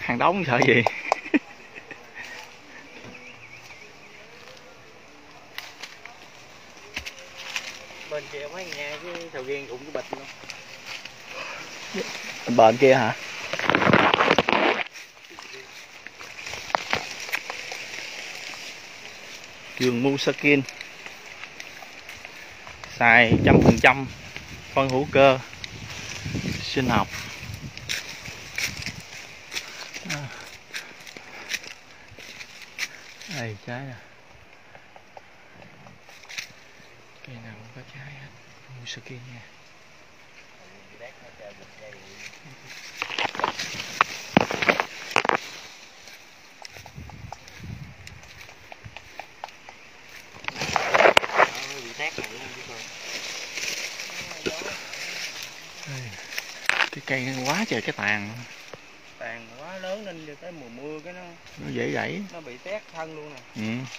hàng đống sợ gì. Bên kia mấy nghe cái sầu riêng cũng cái bịch luôn. Bên kia hả? Vườn Musakin xài 100% phân hữu cơ sinh học. Đây trái nè, cây nào cũng có trái hết. Musakin nha. Cái cây nó quá trời cái tàn quá lớn nên tới mùa mưa cái nó dễ gãy, nó bị tét thân luôn nè.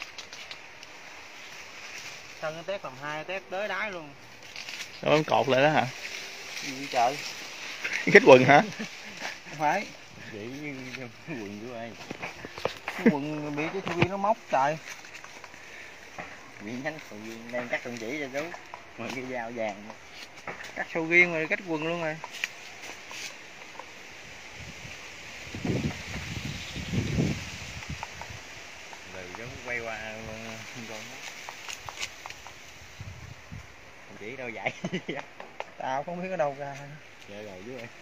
Thân nó tét làm hai, tét tới đáy luôn. Nó bấm cột lại đó hả? Gì trời? Khích quần hả? Không phải. Vậy cái quần của ai? Cái quần bị cái sầu riêng nó móc trời. Bị nhánh sầu riêng đang cắt con chỉ cho chú. Mà cái dao vàng. Cắt sầu riêng rồi cắt quần luôn rồi. Rồi giống quay qua con chỉ đâu vậy? Tao không biết ở đâu ra. Trời rồi chú ơi.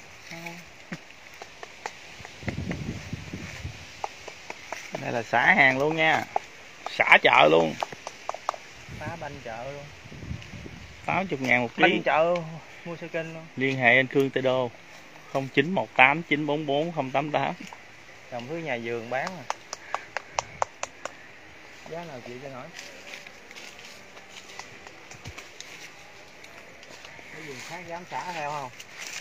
Đây là xả hàng luôn nha, xả chợ luôn. Phá banh chợ luôn. 80.000 một ký. Banh chợ Musakin luôn. Liên hệ anh Khương Tây Đô 0918 944 088. Trồng thứ nhà vườn bán à. Giá nào chị cho nói. Cái vườn khác dám xả theo không?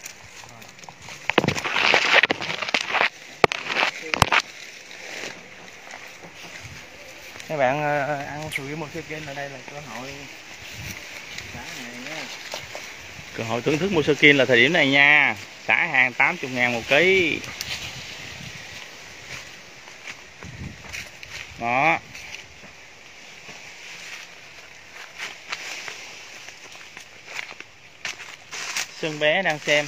Các bạn ăn sầu riêng Musakin ở đây là cơ hội xả hàng nhé. Cơ hội thưởng thức Musakin là thời điểm này nha. Xả hàng 80.000 một ký. Đó. Sơn bé đang xem.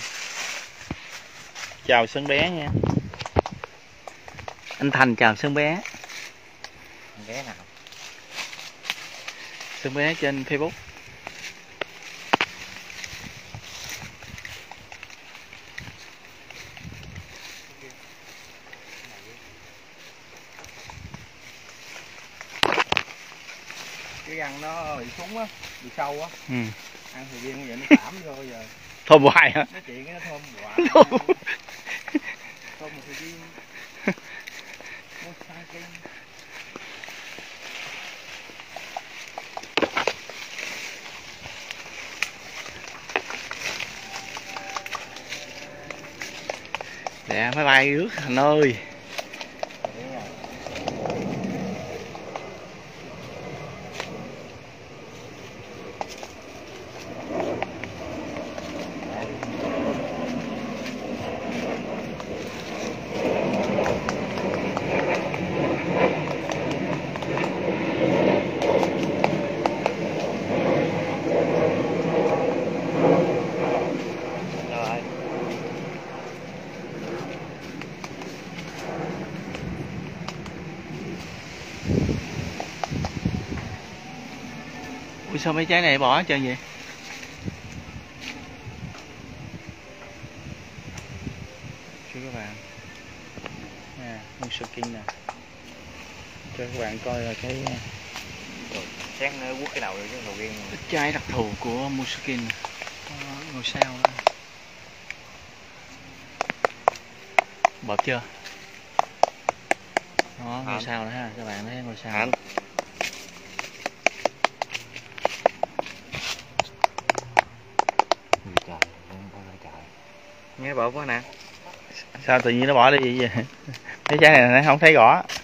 Chào Sơn bé nha. Anh Thành chào Sơn bé. Bé nào? Sơn bé trên Facebook. Cái răng nó bị súng á, bị sâu á. Ăn thì riêng vậy nó cảm vô giờ. Thơm hoài hả? Nói chuyện cái nó thơm hoài. Thơm một thì riêng. Musakin. Dạ máy bay rước Thành ơi. Ui sao mấy trái này bỏ hết trơn vậy? Cho các bạn nè, Musakin nè, cho các bạn coi là cái Sáng nó quất cái đầu rồi chứ sầu riêng. trái đặc thù của Musakin, ngôi sao đó. Bợp chưa? Đó, ngôi sao đó ha, các bạn thấy ngôi sao. Nghe bộ quá nè. Sao tự nhiên nó bỏ đi vậy? Mấy trái này nó không thấy rõ.